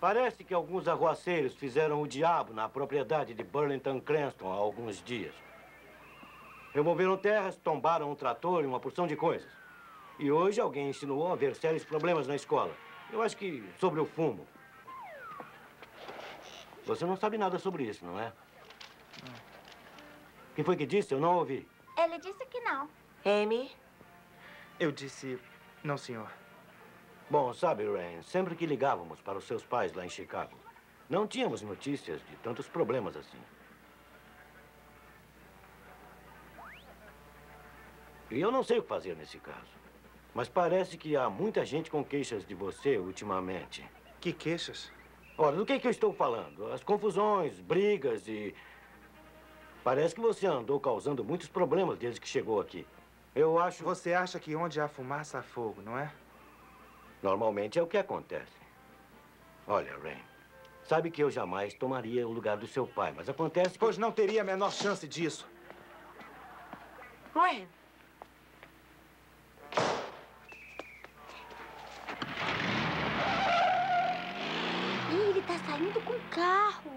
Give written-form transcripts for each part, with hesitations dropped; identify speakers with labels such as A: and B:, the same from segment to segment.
A: Parece que alguns arruaceiros fizeram o diabo na propriedade de Burlington Cranston há alguns dias. Removeram terras, tombaram um trator e uma porção de coisas. E hoje alguém insinuou haver sérios problemas na escola. Eu acho que sobre o fumo. Você não sabe nada sobre isso, não é? O que foi que disse? Eu não ouvi.
B: Ele disse que não.
C: Amy?
D: Eu disse não, senhor.
A: Bom, sabe, Rain, sempre que ligávamos para os seus pais lá em Chicago, não tínhamos notícias de tantos problemas assim. E eu não sei o que fazer nesse caso. Mas parece que há muita gente com queixas de você ultimamente.
D: Que queixas?
A: Ora, do que eu estou falando? As confusões, brigas e... Parece que você andou causando muitos problemas desde que chegou aqui. Eu acho...
D: Você acha que onde há fumaça há fogo, não é?
A: Normalmente é o que acontece. Olha, Rain, sabe que eu jamais tomaria o lugar do seu pai, mas acontece que...
D: Pois não teria a menor chance disso.
C: Rain.
B: Ih, ele tá saindo com o carro.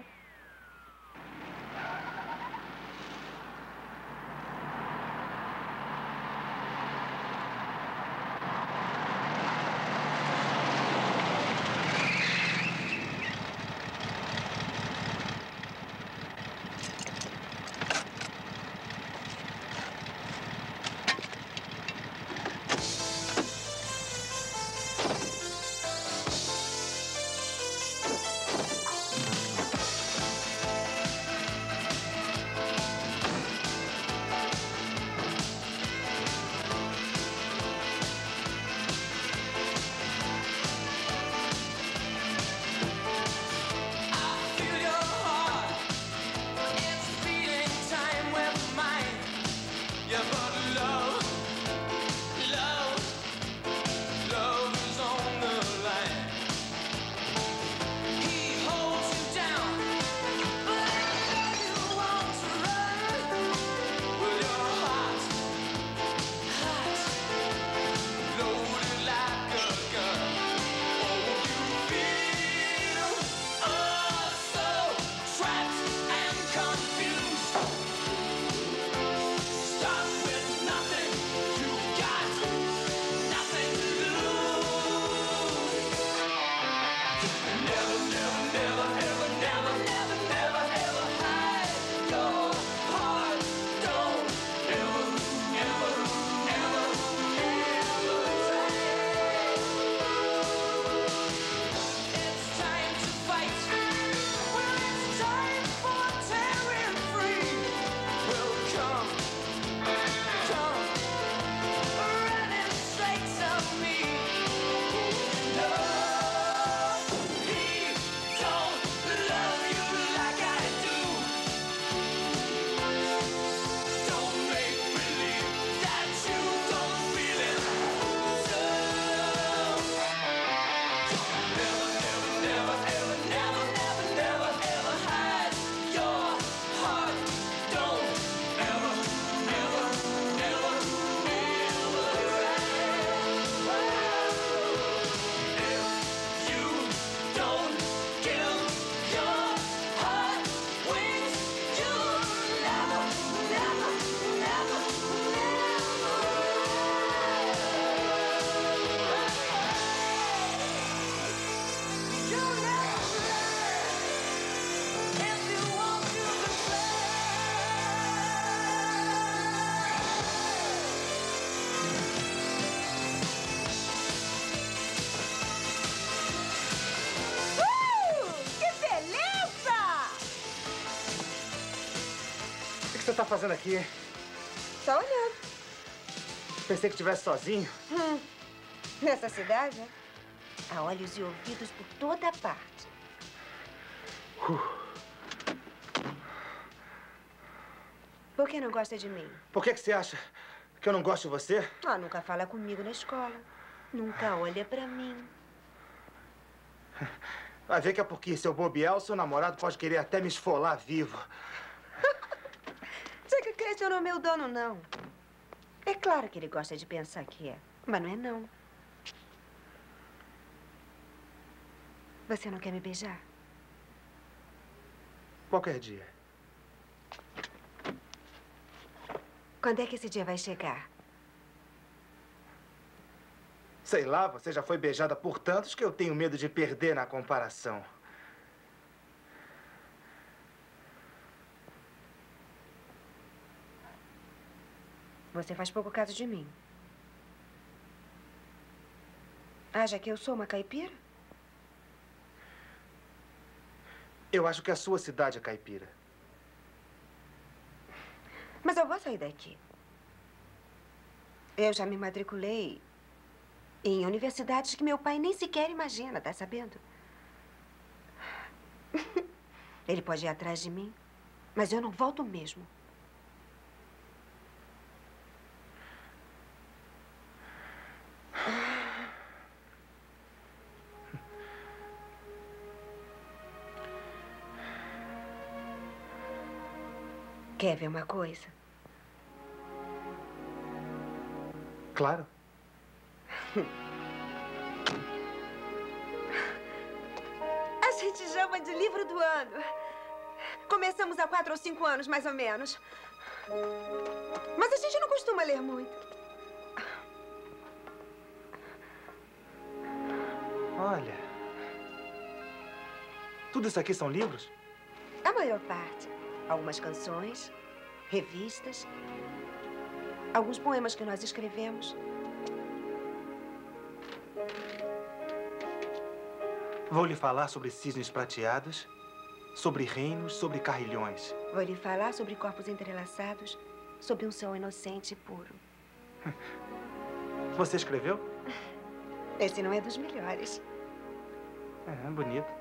D: O que você está fazendo aqui?
C: Só olhando.
D: Pensei que estivesse sozinho.
C: Nessa cidade, né? Há olhos e ouvidos por toda parte. Por que não gosta de mim?
D: Por que você acha que eu não gosto de você?
C: Ah, nunca fala comigo na escola. Nunca olha pra mim.
D: Vai ver que é porque seu bobear, o seu namorado pode querer até me esfolar vivo.
C: Você que questionou meu dono, não. É claro que ele gosta de pensar que é, mas não é, não. Você não quer me beijar?
D: Qualquer dia.
C: Quando é que esse dia vai chegar?
D: Sei lá, você já foi beijada por tantos que eu tenho medo de perder na comparação.
C: Você faz pouco caso de mim. Acha que eu sou uma caipira?
D: Eu acho que a sua cidade é caipira.
C: Mas eu vou sair daqui. Eu já me matriculei em universidades que meu pai nem sequer imagina, tá sabendo? Ele pode ir atrás de mim, mas eu não volto mesmo. Quer ver uma coisa?
D: Claro.
C: A gente chama de livro do ano. Começamos há 4 ou 5 anos, mais ou menos. Mas a gente não costuma ler muito.
D: Olha. Tudo isso aqui são livros?
C: A maior parte. Algumas canções, revistas, alguns poemas que nós escrevemos.
D: Vou lhe falar sobre cisnes prateados, sobre reinos, sobre carrilhões.
C: Vou lhe falar sobre corpos entrelaçados, sobre um sol inocente e puro.
D: Você escreveu?
C: Esse não é dos melhores.
D: É bonito.